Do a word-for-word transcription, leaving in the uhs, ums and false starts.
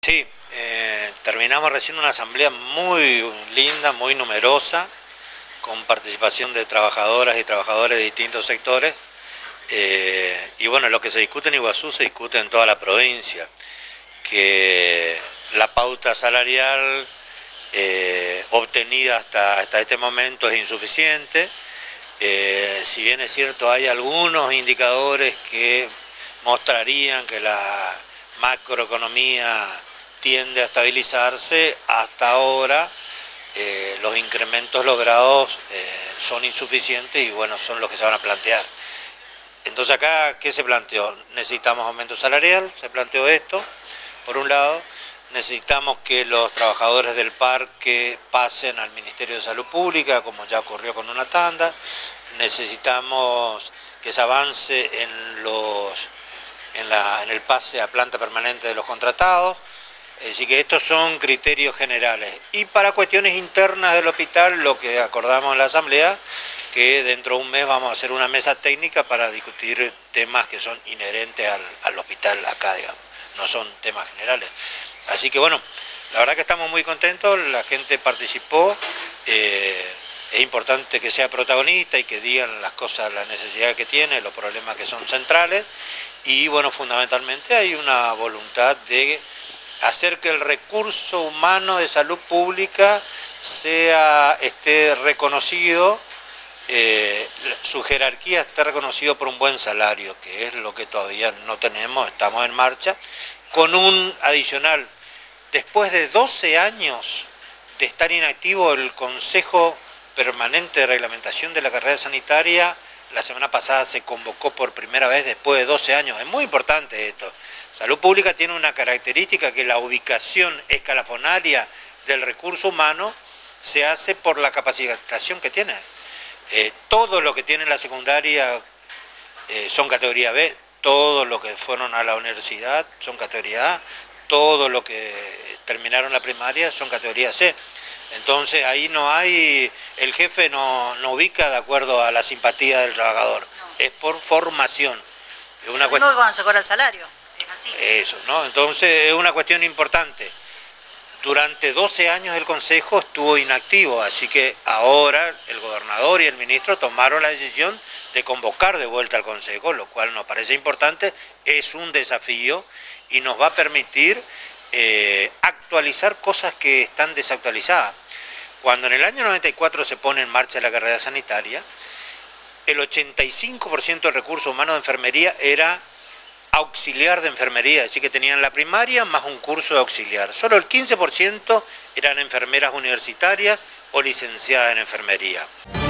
Sí, eh, terminamos recién una asamblea muy linda, muy numerosa, con participación de trabajadoras y trabajadores de distintos sectores. Eh, y bueno, lo que se discute en Iguazú se discute en toda la provincia, que la pauta salarial eh, obtenida hasta, hasta este momento es insuficiente. Eh, si bien es cierto, hay algunos indicadores que mostrarían que la macroeconomía tiende a estabilizarse, hasta ahora eh, los incrementos logrados eh, son insuficientes y bueno, son los que se van a plantear. Entonces acá, ¿qué se planteó? Necesitamos aumento salarial, se planteó esto, por un lado. Necesitamos que los trabajadores del parque pasen al Ministerio de Salud Pública, como ya ocurrió con una tanda. Necesitamos que se avance en, los, en, la, en el pase a planta permanente de los contratados. Es decir, que estos son criterios generales. Y para cuestiones internas del hospital, lo que acordamos en la asamblea, que dentro de un mes vamos a hacer una mesa técnica para discutir temas que son inherentes al, al hospital acá, digamos, no son temas generales. Así que bueno, la verdad que estamos muy contentos, la gente participó, eh, es importante que sea protagonista y que digan las cosas, las necesidades que tiene, los problemas que son centrales, y bueno, fundamentalmente hay una voluntad de hacer que el recurso humano de salud pública sea, esté reconocido, eh, su jerarquía esté reconocido por un buen salario, que es lo que todavía no tenemos, estamos en marcha, con un adicional. Después de doce años de estar inactivo, el Consejo Permanente de Reglamentación de la Carrera Sanitaria, la semana pasada se convocó por primera vez después de doce años. Es muy importante esto. Salud Pública tiene una característica, que la ubicación escalafonaria del recurso humano se hace por la capacitación que tiene. Eh, todo lo que tiene la secundaria eh, son categoría B, todo lo que fueron a la universidad son categoría A, todo lo que terminaron la primaria son categoría C. Entonces ahí no hay, el jefe no, no ubica de acuerdo a la simpatía del trabajador, no. Es por formación. Es una cuestión... No, cuando se cobra el salario, es así. Eso, ¿no? Entonces es una cuestión importante. Durante doce años el Consejo estuvo inactivo, así que ahora el gobernador y el ministro tomaron la decisión de convocar de vuelta al Consejo, lo cual nos parece importante, es un desafío y nos va a permitir eh, actualizar cosas que están desactualizadas. Cuando en el año noventa y cuatro se pone en marcha la carrera sanitaria, el ochenta y cinco por ciento del recurso humano de enfermería era auxiliar de enfermería, es decir, que tenían la primaria más un curso de auxiliar. Solo el quince por ciento eran enfermeras universitarias o licenciadas en enfermería.